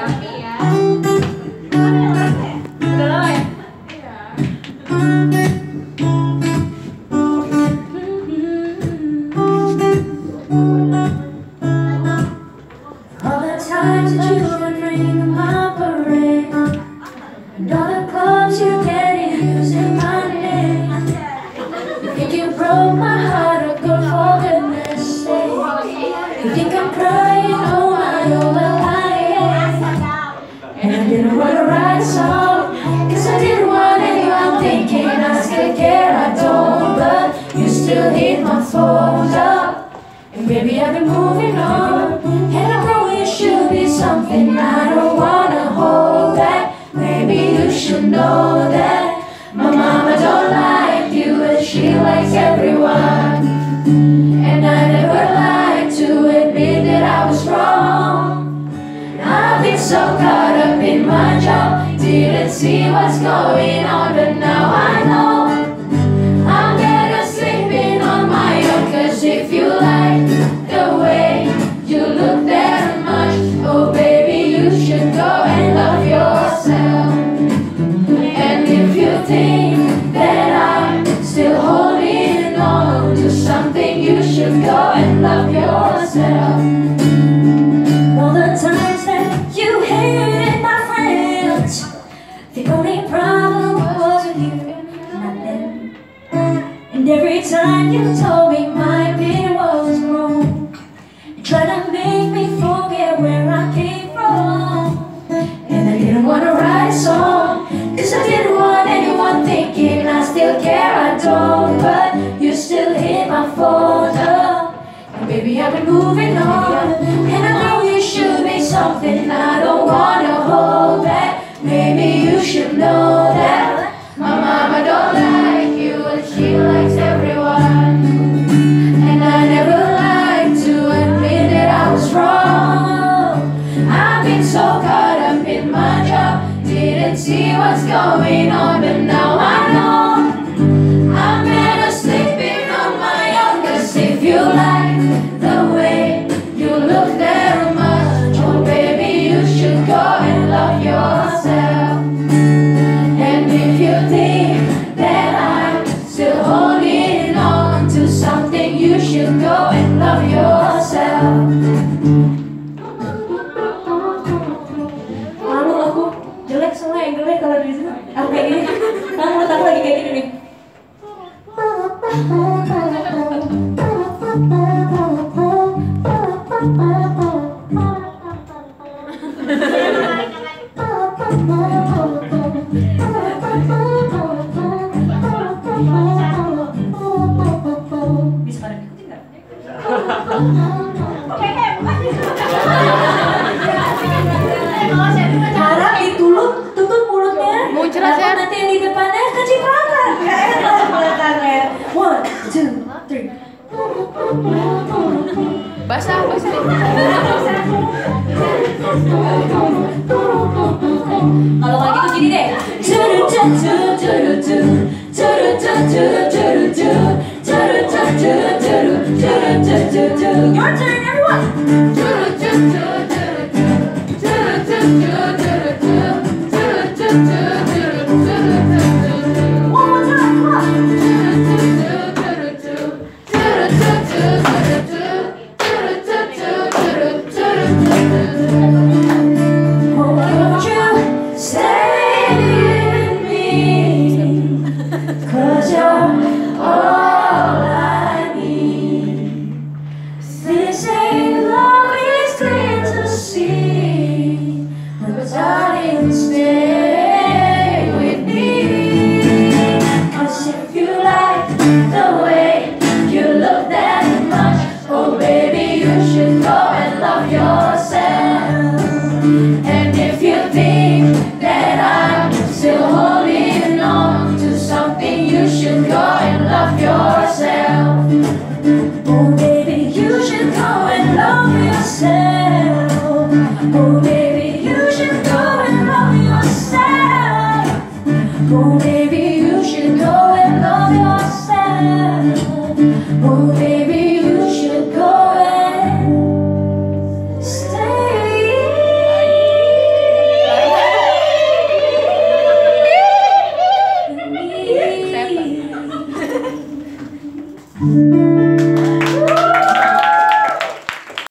Baby, I've been moving on, and I know it should be something I don't wanna hold back. Maybe you should know that my mama don't like you, but she likes everyone. And I never lied to admit that I was wrong. I've been so caught up in my job, didn't see what's going on, but now I know I'm better sleeping on my own. Cause if you like the way you look that much, oh baby, you should go and love yourself. And if you think that I'm still holding on to something, you should go and love yourself. All the times that you hated my friends, the only problem was with you, not them. And every time you told me my opinion was wrong, you tried to make me forget where I came from. And I didn't want to write a song, cause I didn't want anyone thinking I still care. I don't, but you still hit my phone up. And baby, I've been moving on, and I know you should be something I don't want to hold back. Maybe you should know that my mama don't like you, and she likes everyone. And I never lied to admit that I was wrong. I've been so caught up in my job, didn't see what's going on, but now I know I'm better sleeping on my own. Cause if you like the way you look that much, oh baby, you should go and love yourself. And if you think that I'm still holding on to something, you should go and love yourself. Malu aku, jelek semua yang jelek kalau di sini. Aku kayak gini, kan menurut aku lagi kayak gini nih. Bisa pada ikutin nggak? Harap tutup mulutnya. Lalu nanti yang di depannya kecipratan. Belakangnya. 1, 2, 3. Basah nih. Kalau kayak gitu gini deh. Your turn, everyone. One more time, come on. Won't you stay with me? 'Cause you're all I need. This ain't love, it's clear to see. Bye.